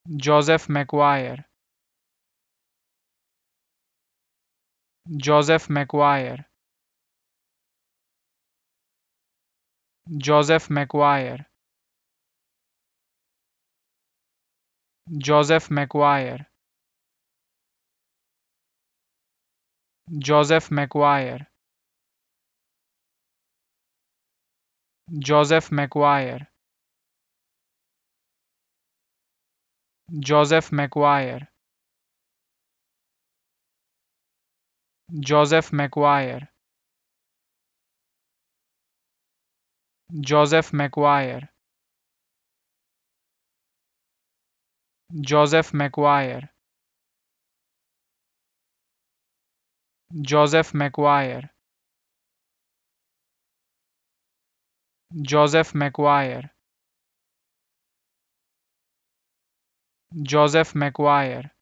Joseph McGuire, Joseph McGuire, Joseph McGuire, Joseph McGuire, Joseph McGuire, Joseph McGuire, Joseph McGuire, Joseph McGuire, Joseph McGuire, Joseph McGuire, Joseph McGuire, Joseph McGuire, Joseph McGuire,